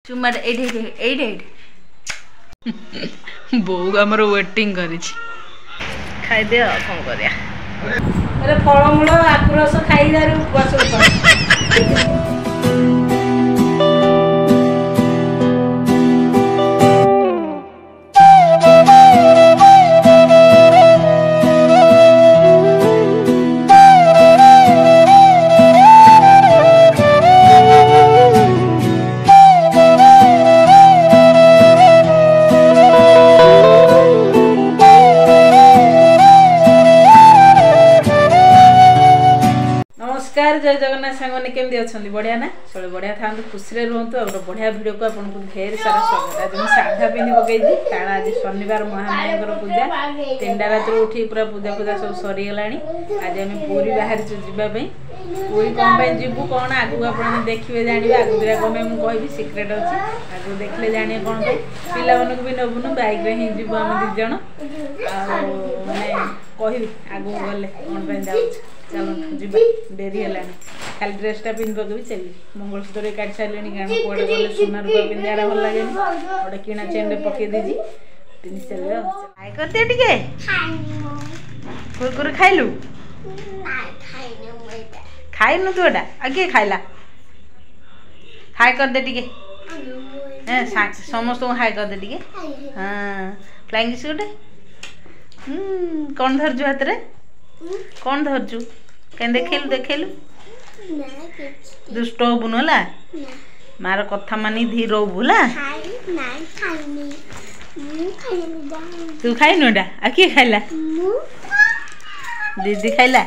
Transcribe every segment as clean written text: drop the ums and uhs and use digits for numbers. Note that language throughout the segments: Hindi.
चुमाट बो आमर वेटिंग कर खाई दे कौन कर फलमूल आखु रस खाई जय जगन्नाथ सांगने केमती अच्छा बढ़िया ना सब बढ़िया था खुशी रुहतु और बढ़िया भिड को आपको ढेर सारा स्वागत। आज मुझे साधा पिंधि पकई कारण आज शनिवार महामायर पूजा 3टा रात उठी पूरा पूजा पूजा सब सरीगला। आज आम पूरी बाहर जावाई पूरी कौन जीवु कौन आगू आप देखिए जानवे आगू कम मुझे कहि सिक्रेट अच्छी आगू देखले जाने कौन पिला मानक भी नबुनु बाइक रे ही जीव आम 2 जण माने कहि आगू गले कौन जाऊ चलो जीवा डेरी है खाली ड्रेसटा पिंध पकड़ चली मंगलसूत्र काट सारे कारण कौड़े गले सुना रूपा पिंधा भल लगे गोटे किणा चेन पकई दीजिए पिंधि चल खाई करते टे कुरकुरे खाइलु खाइनु तू एटा आगे खाइला हाय कर दे टिके समस्त हाय कर दे टिके हाँ फ्लाइंग किस गोटे कौन धरजु हाथ रे कौन धरजु कहीं देखेलु देखेलु दुष्ट हबुन है मार कथा मानी धीर हबु तू खाइनु एटा आ किए खाइला दीदी खाइला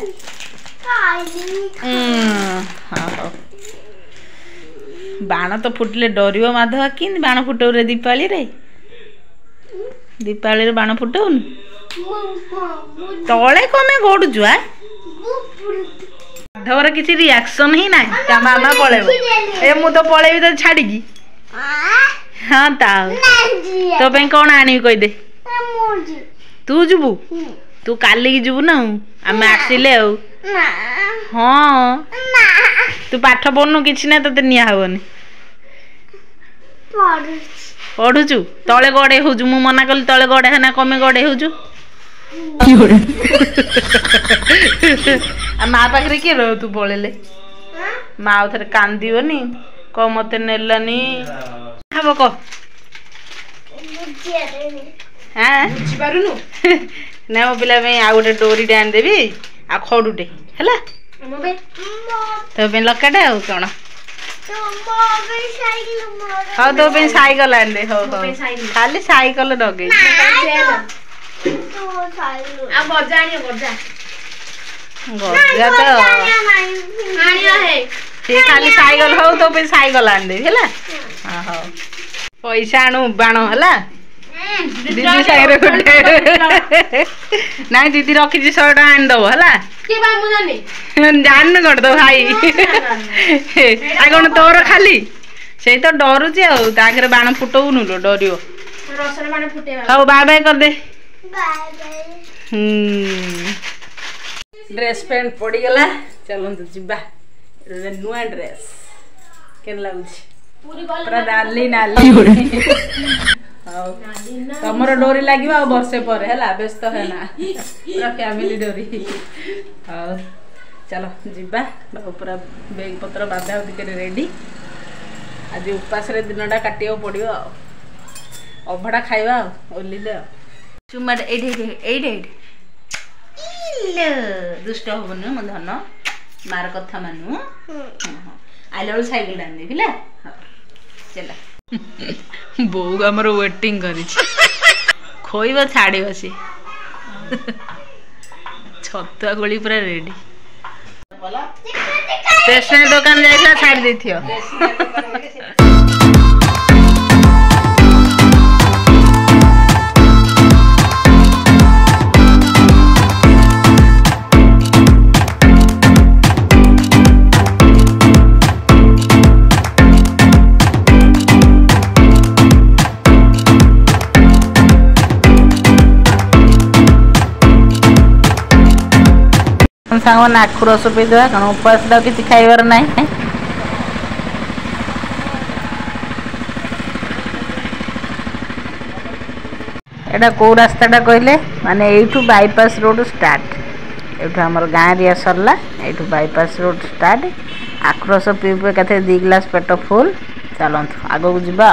हाँ बाण तो फुटले डर माधव कि बाण फुटौ रे दीपावली रे दीपावली रे बाण फुटौन तले कमे गड़ुचु माधवर किसी रिएक्शन ही ना ता मामा पळेबो ए मु तो पळेबी तो छाड़ी हाँ ता तो पे कौन आनी कहि दे तू जुबू तू काली की जुबू ना आमे आसिले हाँ तू पाठ पढ़नु किसी ना तते निया हबनी पढ़ुचु तले गड़े होजु मु मना कली तले गड़े है ना कमे गड़े होजु माँ पाखे किए रह तू पड़ेले माँ थे कांदीबनी कह मत नेलानी हम कह हाँ ना मो पिला आ गोटे डोरी आनी देवी आ खड़ुटे है तो लकाटे आ कौन हाँ तो साइकिल आन दे हो खाली साइकिल डगे गजा तो खाली साइकिल हो तो साइकिल आन दे है हाँ पैसा आणु बाण है दीदी साइड ना दीदी रखी 100 टका आनीदब है जान कर तो भाई आ कौन तोर खाली से तो डरुची आगे बाण फुटौनु लो डर हाँ बाय बाय कर दे ड्रेस पैंट पड़गला चलते जीवा नुआ ड्रेस के लगुच पूरा नाली नाली तमर डोरी लगे वर्षे पर है व्यस्त है ना पूरा फैमिली डोरी हाँ चलो जीवा पूरा बैग पत्र बाधा कर रेडी आज उपास दिनटा काटिया पड़ो अभड़ा खाଇବା ओलिले चुमाट दुष्ट हबन मो धन मार कथा मानु आइला बेलू साइकिल आनी देला चला बो आमर वेटिंग कर खोइबा छाड़े सी छतुआ गोली पूरा रेडी स्टेशनरी दुकान जाइला छाड़ देथियो सांग आखु रस पी देवा कारण उपवास किसी खाइबार ना एटा कौ रास्ताटा कहले माने एठू बाईपास रोड स्टार्ट एठू हमर गाँ एरिया सरला एठू बाईपास रोड स्टार्ट आक्रोश पीपे कथे 2 गिलास पेट फुल चलंतु आगो को जिबा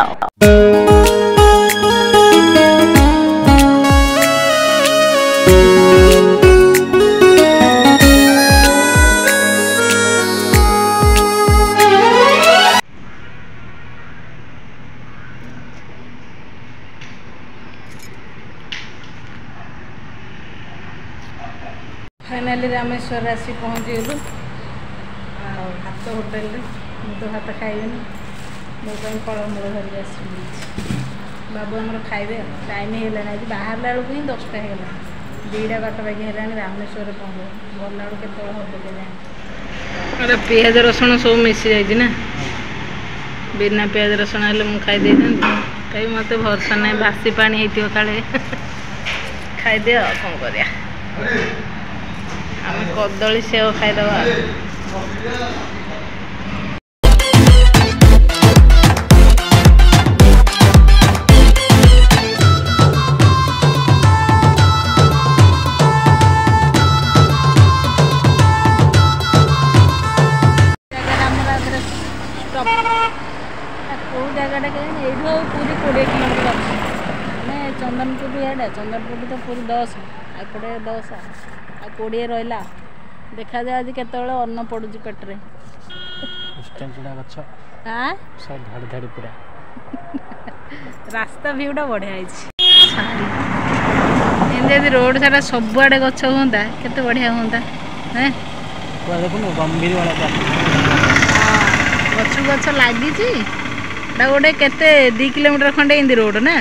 फाइनाली रामेश्वर आसी पहुँचीगलु भात होटेल तो भात खाइबेनि मो फलमूल धरिक आस बाबू आम खाइबे टाइम है आज बाहर बेलू ही 10टा होगा 2टा पाखापाखि है रामेश्वर पहुँच गला के हम के जाए पियाज रसुण सब मिसी जाए बिना पियाज रसुण हेल्ले मुझे खाईदे कहीं मत भरसा ना बासी पानी होती काले खाईदे कौन कर आम कदली सेव खाईदबा कौ जगह ये पूरी 20 किलोमीटर अच्छे मैं चंदनपुर इे चंदनपुर तो पूरी 10 एपटे 10 आ 20 रहा देखा जाए आज केत अन्न पड़ू पेट्रे पूरा रास्ता भ्यूटा बढ़िया है रोड सारा सबुआड़े गछ हाँ केते बढ़िया हाँ गछ गछ लगी गोटे केते 2 किलोमीटर खंडे इंदी रोड ना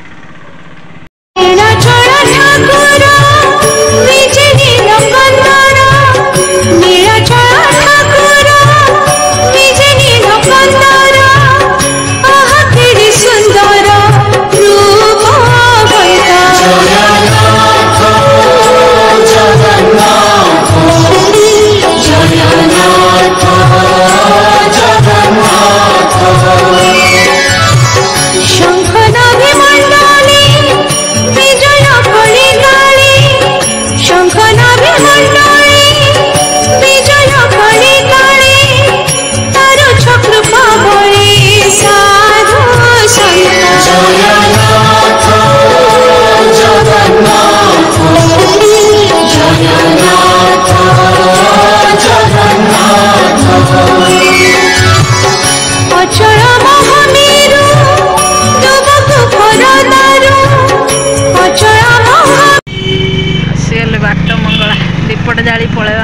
बाट मंगला दीपट जाली पलैवा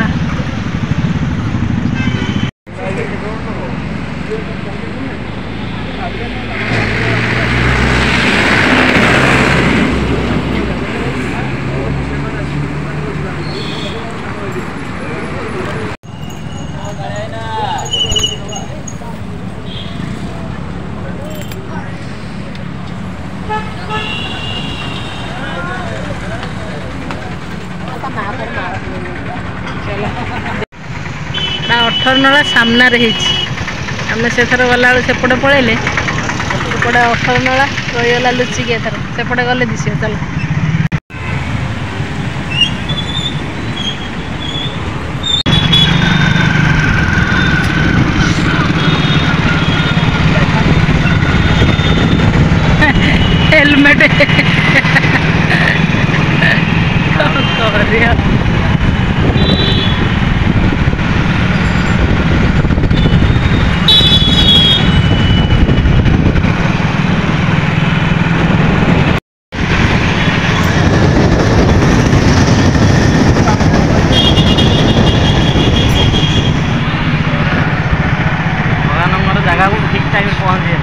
अठर नला सामना आम से थर गला सेपटे पलैले सेपटे 18 नला रहीगला लुचिक एथर सेपटे गले दिशे चल हेलमेट जगह को ठीक ठाक पहुँचे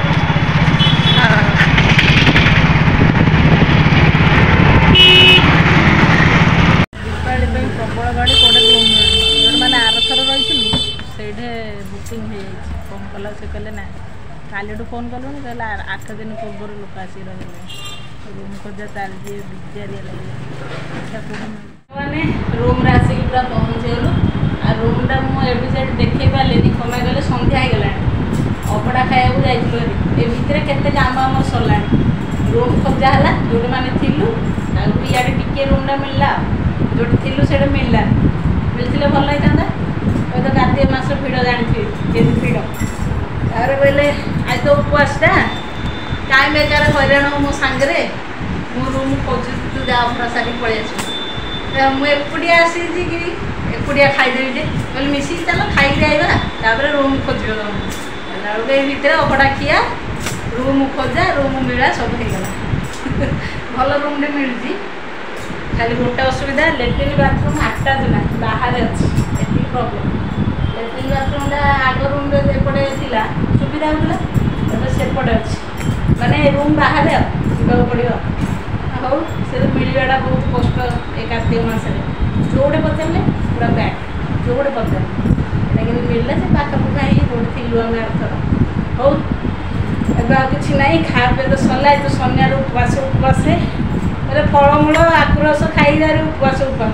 दीपावली प्रबल गाड़ी कौटे रूम जो मैंने आरथर रही से बुकिंग हो फोन कल से कहले ना काली फोन कलु कहला 8 दिन पूर्व लोक आसिक रही रूम खोजा चलती बिजारिया लगे मैंने रूम आसिक पूरा पहुँचेगलु आ रूमटा मुझे साइड देखे पारे कमाई गले सन्ध्या हो गला अबड़ा खाया जाइए भितर केते काम आम सरला रूम खोजा है जो मैंने थिलु इे टिके रूमटा मिलला जो थिलु से मिलला मिलते भल होता तो कार्तिक मास भिड़ जानी भिड़ तार कहले आज तो उपवासटा कहीं बेकार हईराण मो सांगे मो रूम खोजु तू जा सारी पलि मुझे एकुटिया आसी एकुटिया खाईदेवी जे कहले मिसिक चल खाई आइबा रूम खोज भितर अभड़ा खिया रूम खोजा रूम मिला सब होगा भल रूमटे मिलूँ खाली गोटे असुविधा लेट्रिन बाथरूम आटाच ना बाहर अच्छी ये प्रॉब्लम लेट्रिन बाथरूमटा आग रूम एपटे थी सुविधा होता तो सेपटे अच्छी माने रूम बाहर जावाक पड़ो हूँ से मिलवाटा बहुत कष्ट ए कार्तिक मसरे जोड़े पचारे पूरा बैक जोड़े पचारे लेकिन मिलला से पाखापुखा ही जोड़े थी आम आरथर हूँ एवं कि ना खापे तो सरला तो सन्यार उपवास उपवास मतलब फलमूल आखुरस खाइदार उपवास उपवास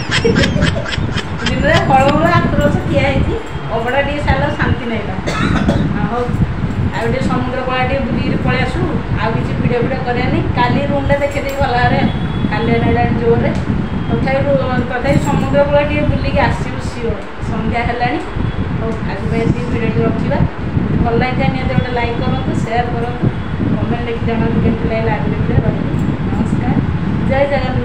दिन में फलमूल आखुरस खिया अबड़ा टे साल शांति नहीं हाँ आगे समुद्र कला टे बुल पलि आसू आउ कि भिडियो भिडियो करानी काली रूमटा देखे गला काली ना जोरे तथा समुद्र कला टे बुलिक आसू सिओर संध्या है आज भिडियो रखा भल लगे निहत गोटे लाइक करूँ शेयर करूँ कमेंट लिखि जानते केमती लगे आगे भिडियो रही नमस्कार जय जगन्नाथ।